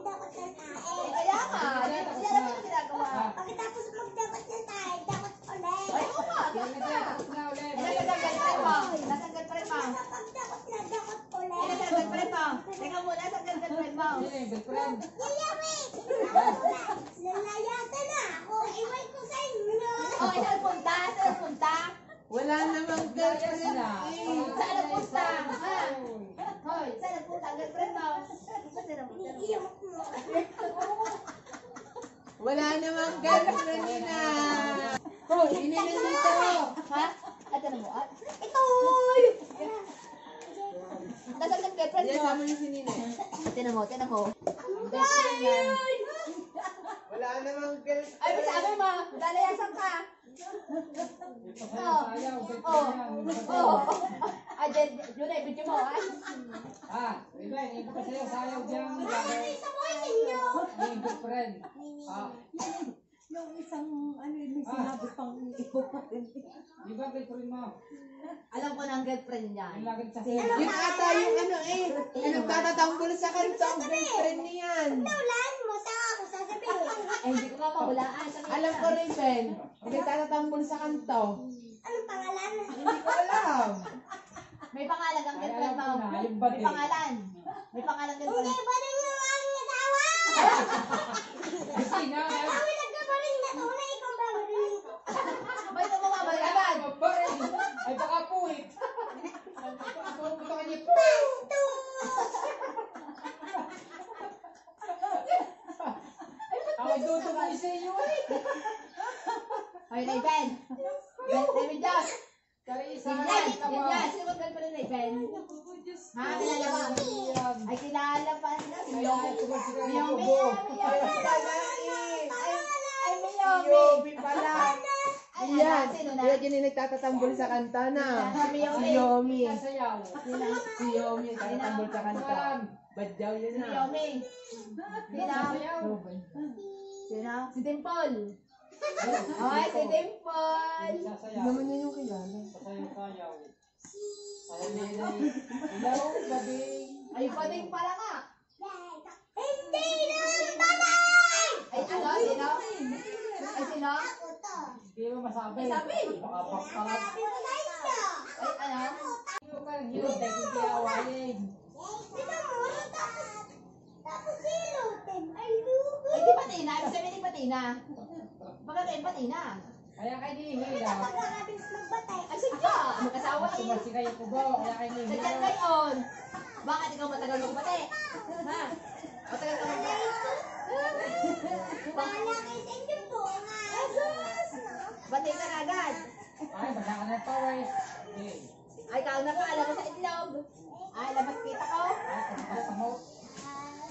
magdapat ng tae. Kaya nga, hindi alam mo ginagawa. Pagkatapos magdapat ng tae, dapat ulit. Ay, oo nga. Nasaan girlfriend mo? Nasaan girlfriend mo? Pagdapat na, dapat ulit. Nasaan girlfriend mo? Teka muna, nasaan girlfriend mo? Yayamit! Lalayatan na ako. Iwan ko sa inyo. Oh, saan punta? Saan punta? Wala namang girlfriend. Saan nagpunta? Ha? Hoy, saan nagpunta ang girlfriend mo? Iiyak mo. Wala namang girlfriend na. Hoy, inilan dito. Ha? At ano mo? Ito! Nasaan ang girlfriend Yan, mo? sama niyo si Ninay. Tinan mo, tinan mo. Wala namang girlfriend. Ay, sabi mo, lalayasan ka. Oh. Ay, yun ay video mo, ay. Isa mo yung inyo. Yung isang ano yung sinabi pang ikaw pa rin. Alam ko na ang girlfriend niya. Yun ata yung ano eh. Yung nagtatatambol sa kanta ang girlfriend niyan. Naulaan mo sa ako sasabihin. Eh, hindi ko nga mahulaan. Alam ko rin, Ben. Yung nagtatatambol sa kanto. Anong pangalan? Hindi ko alam. May pangalan ang girlfriend mo. May pangalan. May pangalan ang Hindi girlfriend. ba rin yung aking asawa? Kami nagkabaling na tunay, ikaw ba rin? May ito mga malaman. Ay, baka puwit. Ay, doon ko sa iyo eh. Ay, Nathan. David Josh. Karisa. Yan. Sino bang girlfriend ni Nathan? Ha? Kilala ba? Ay, kilala pa. Si Yomi. Ay, Miyomi. Yobi pala. Ay, Yan. sino na? Yan yung nagtatatambol sa kanta na. Si Si Yomi. Sayaw. Si Yomi nagtatatambol sa kanta. Badyaw yun Si na. Yomi. Sino? Si Dimple. Ay, si Dimple. Sasayaw. Naman yun yung kilala. Sasayaw. Ay, nenay. Ilaw, gabi. Ay, pading pala nga. Hindi na babay! Ay, ano? Sino? Ay, sino? Ako to. Hindi mo masabi. Ay, sabi. Baka bakit. Sabi ko sa inyo. Ay, ano? Hirap dahil hindi awayin. Tapos silutin. Ay, lugo. Ay, di patina. Ibig sabihin di patina. Baka kayo patina. Kaya kayo nihihila. Pagkakabilis magbatay. Ay, sadya. Mag-asawa eh. Sumasi kayo po ba? Kaya kayo Sadya nihihila. ngayon. Bakit ikaw matagal magbate? Ha? Matagal ka magbate? Bahala kayo sa inyo po. Bate ka na agad. Ay, baka ka na pawis. Okay. Ay, kauna ka. Alam mo sa itlog. Ay, labas kita ko. Ay, pagkakasamo.